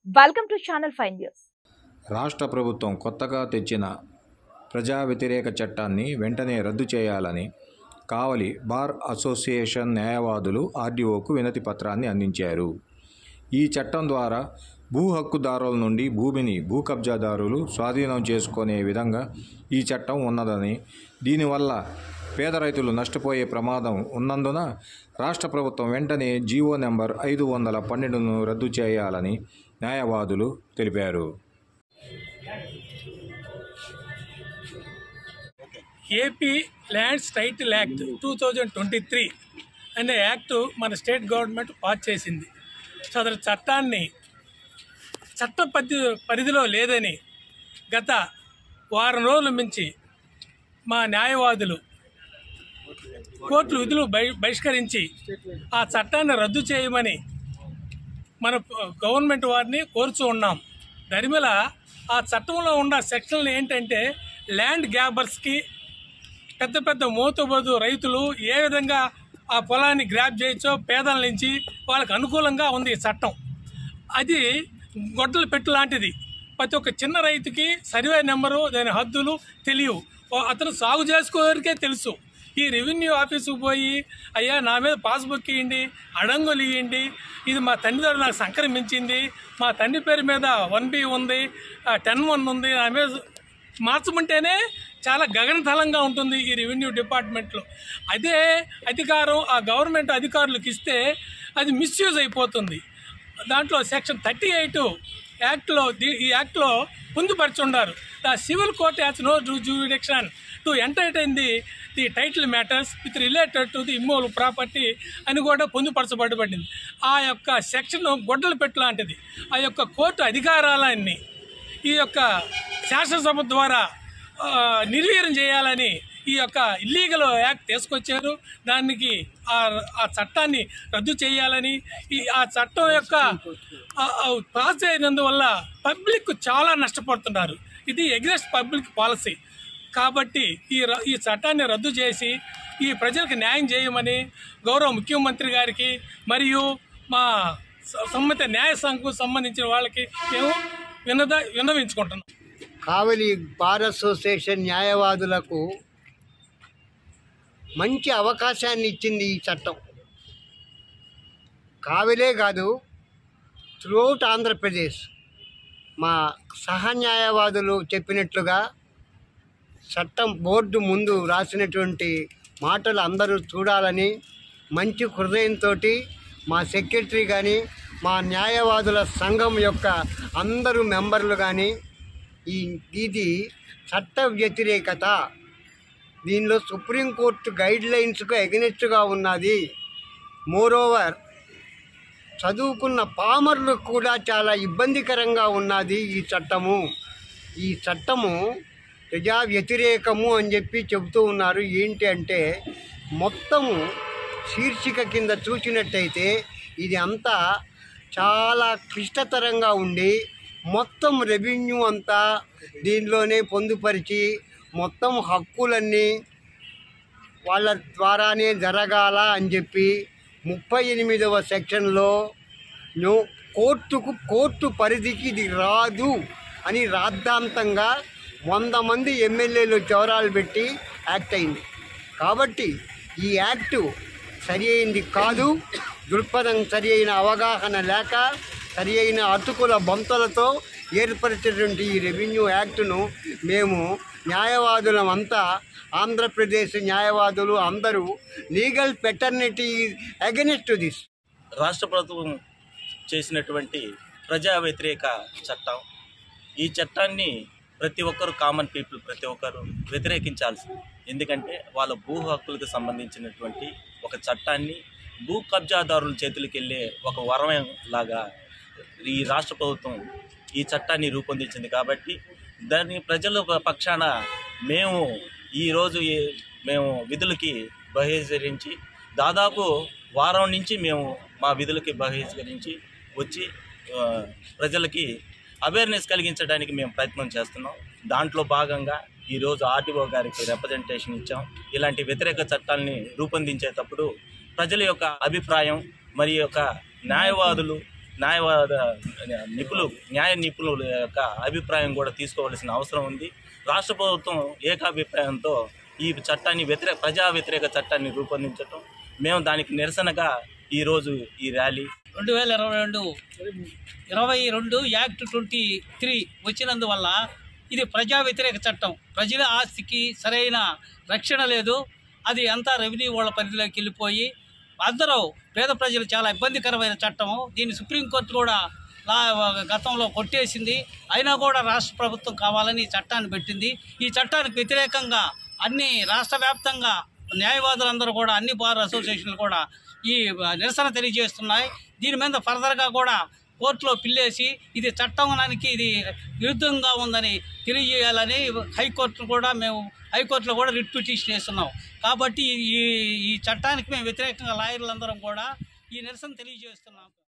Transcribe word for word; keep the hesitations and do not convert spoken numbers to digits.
Welcome to channel five news. రాష్ట్ర ప్రభుత్వం కొత్తగా తెచ్చిన ప్రజా వ్యతిరేక చట్టాన్ని వెంటనే రద్దు చేయాలని కావలి బార్ అసోసియేషన్ న్యాయవాదులు ఆర్డీఓకు వినతి పత్రాన్ని అందించారు. ఈ చట్టం ద్వారా భూ హక్కుదారుల నుండి భూమిని భూ కబ్జాదారులు స్వాధీనం చేసుకునే విధంగా ఈ చట్టం ఉన్నదని, దీనివల్ల పేద రైతులు నష్టపోయే ప్రమాదం ఉన్నందున రాష్ట్ర ప్రభుత్వం వెంటనే జీవో నెంబర్ ఐదు వందల పన్నెండును రద్దు చేయాలని న్యాయవాదులు తెలిపారు. AP lands title act two thousand twenty three అనే యాక్టు మన స్టేట్ గవర్నమెంట్ పాస్ చేసింది. సదరు చట్టాన్ని చట్ట పరి పరిధిలో లేదని గత వారం రోజుల నుంచి మా న్యాయవాదులు కోర్టులు విధులు బహిష్కరించి ఆ చట్టాన్ని రద్దు చేయమని మన గవర్నమెంట్ వారిని కోరుచూ ఉన్నాం. దరిమిల ఆ చట్టంలో ఉన్న సెక్షన్లు ఏంటంటే, ల్యాండ్ గ్రాబర్స్కి, పెద్ద పెద్ద మోతుబోదు రైతులు ఏ విధంగా ఆ పొలాన్ని గ్రాబ్ చేయొచ్చో పేదల నుంచి వాళ్ళకి అనుకూలంగా ఉంది ఈ చట్టం. అది గొడ్డలు పెట్టు లాంటిది. ప్రతి ఒక్క చిన్న రైతుకి సర్వే నెంబరు, దాని హద్దులు తెలియవు. అతను సాగు చేసుకోవడానికే తెలుసు. ఈ రెవెన్యూ ఆఫీసుకు పోయి, అయ్యా నా మీద పాస్బుక్ ఇవ్వండి, అడంగులు ఇవ్వండి, ఇది మా తండ్రి దగ్గర నాకు సంక్రమించింది, మా తండ్రి పేరు మీద వన్ బి ఉంది, టెన్ వన్ ఉంది, నా మీద మార్చమంటేనే చాలా గగనతలంగా ఉంటుంది ఈ రెవెన్యూ డిపార్ట్మెంట్లో. అదే అధికారం ఆ గవర్నమెంట్ అధికారులకు ఇస్తే అది మిస్యూజ్ అయిపోతుంది. దాంట్లో సెక్షన్ థర్టీ ఎయిట్ యాక్ట్లో ఈ యాక్ట్లో పొందుపరచున్నారు. The civil court has no jurisdiction to entertain the the title matters with related to the immovable property అని కూడా పొందుపరచబడబడింది. ఆ యొక్క సెక్షన్ గొడ్డలు పెట్టు లాంటిది. ఆ యొక్క కోర్టు అధికారాలన్నీ ఈ యొక్క శాసనసభ ద్వారా నిర్వీర్యం చేయాలని ఈ యొక్క ఇల్లీగల్ యాక్ట్ తీసుకొచ్చారు. దానికి ఆ చట్టాన్ని రద్దు చేయాలని, ఈ ఆ చట్టం యొక్క పాస్ అయినందువల్ల పబ్లిక్ చాలా నష్టపడుతున్నారు. ఇది ఎగ్నెస్ట్ పబ్లిక్ పాలసీ. కాబట్టి ఈ ఈ చట్టాన్ని రద్దు చేసి ఈ ప్రజలకు న్యాయం చేయమని గౌరవ ముఖ్యమంత్రి గారికి మరియు మా సంబంధిత న్యాయ సంఘకు సంబంధించిన వాళ్ళకి మేము వినద విన్నవించుకుంటున్నాం. కావలి బార్ అసోసియేషన్ న్యాయవాదులకు మంచి అవకాశాన్ని ఇచ్చింది ఈ చట్టం. కావలే కాదు, త్రూఅవుట్ ఆంధ్రప్రదేశ్ మా సహ న్యాయవాదులు చెప్పినట్లుగా చట్టం బోర్డు ముందు రాసినటువంటి మాటలు అందరూ చూడాలని మంచి హృదయంతో మా సెక్రటరీ కానీ, మా న్యాయవాదుల సంఘం యొక్క అందరూ మెంబర్లు కానీ, ఈ ఇది చట్ట వ్యతిరేకత, దీనిలో సుప్రీంకోర్టు గైడ్ లైన్స్కు ఎగనెస్ట్గా ఉన్నది. మోరోవర్ చదువుకున్న పామర్లకు కూడా చాలా ఇబ్బందికరంగా ఉన్నది ఈ చట్టము. ఈ చట్టము ప్రజా వ్యతిరేకము అని చెప్పి చెబుతూ ఉన్నారు. ఏంటి అంటే, మొత్తము శీర్షిక కింద చూసినట్టయితే ఇది అంతా చాలా క్లిష్టతరంగా ఉండి, మొత్తం రెవెన్యూ అంతా దీనిలోనే పొందుపరిచి, మొత్తం హక్కులన్నీ వాళ్ళ ద్వారానే జరగాల అని చెప్పి ముప్పై ఎనిమిదవ సెక్షన్లో నో కోర్టుకు కోర్టు పరిధికి ఇది రాదు అని రాద్ధాంతంగా వంద మంది ఎమ్మెల్యేలు చౌరాలు పెట్టి యాక్ట్ అయింది. కాబట్టి ఈ యాక్టు సరి అయింది కాదు. దృక్పథం సరి అయిన అవగాహన లేక, సరి అయిన అతుకుల బొంతలతో ఏర్పరిచేటువంటి ఈ రెవెన్యూ యాక్టును మేము న్యాయవాదులం అంతా, ఆంధ్రప్రదేశ్ న్యాయవాదులు అందరూ లీగల్ పెటర్నిటీ అగెనిస్ట్ దిస్. రాష్ట్ర ప్రభుత్వం చేసినటువంటి ప్రజా వ్యతిరేక చట్టం, ఈ చట్టాన్ని ప్రతి ఒక్కరు, కామన్ పీపుల్ ప్రతి ఒక్కరు వ్యతిరేకించాల్సింది. ఎందుకంటే వాళ్ళ భూ హక్కులకు సంబంధించినటువంటి ఒక చట్టాన్ని భూ కబ్జాదారుల చేతులకు వెళ్ళే ఒక వరం లాగా ఈ రాష్ట్ర ప్రభుత్వం ఈ చట్టాన్ని రూపొందించింది. కాబట్టి దాన్ని ప్రజల పక్షాన మేము ఈరోజు మేము విధులకి బహిష్కరించి దాదాపు వారం నుంచి మేము మా విధులకి బహిష్కరించి వచ్చి ప్రజలకి అవేర్నెస్ కలిగించడానికి మేము ప్రయత్నం చేస్తున్నాం. దాంట్లో భాగంగా ఈరోజు ఆర్డీఓ గారికి రిప్రజెంటేషన్ ఇచ్చాం. ఇలాంటి వ్యతిరేక చట్టాలని రూపొందించేటప్పుడు ప్రజల యొక్క అభిప్రాయం, మరి యొక్క న్యాయవాదులు న్యాయవాద నిపుణులు న్యాయ నిపుణుల యొక్క అభిప్రాయం కూడా తీసుకోవాల్సిన అవసరం ఉంది. రాష్ట్ర ప్రభుత్వం ఏకాభిప్రాయంతో ఈ చట్టాన్ని వ్యతిరేక ప్రజా వ్యతిరేక చట్టాన్ని రూపొందించటం, మేము దానికి నిరసనగా ఈరోజు ఈ ర్యాలీ రెండు వేల ఇరవై రెండు ఇరవై రెండు యాక్ట్ ట్వంటీ త్రీ వచ్చినందువల్ల ఇది ప్రజా వ్యతిరేక చట్టం. ప్రజల ఆస్తికి సరైన రక్షణ లేదు. అది అంతా రెవెన్యూ వాళ్ళ పరిధిలోకి వెళ్ళిపోయి అందరూ పేద ప్రజలు చాలా ఇబ్బందికరమైన చట్టము. దీన్ని సుప్రీంకోర్టు కూడా గతంలో కొట్టేసింది. అయినా కూడా రాష్ట్ర ప్రభుత్వం కావాలని ఈ చట్టాన్ని పెట్టింది. ఈ చట్టానికి వ్యతిరేకంగా అన్ని రాష్ట్ర వ్యాప్తంగా న్యాయవాదులందరూ కూడా అన్ని బార్ అసోసియేషన్లు కూడా ఈ నిరసన తెలియజేస్తున్నాయి. దీని మీద ఫర్దర్గా కూడా కోర్టులో పిల్లేసి ఇది చట్టానికి ఇది విరుద్ధంగా ఉందని తెలియజేయాలని హైకోర్టు కూడా మేము హైకోర్టులో కూడా రిట్ పిటిషన్ వేస్తున్నాం. కాబట్టి ఈ ఈ చట్టానికి మేము వ్యతిరేకంగా లాయర్లందరం కూడా ఈ నిరసన తెలియజేస్తున్నాం.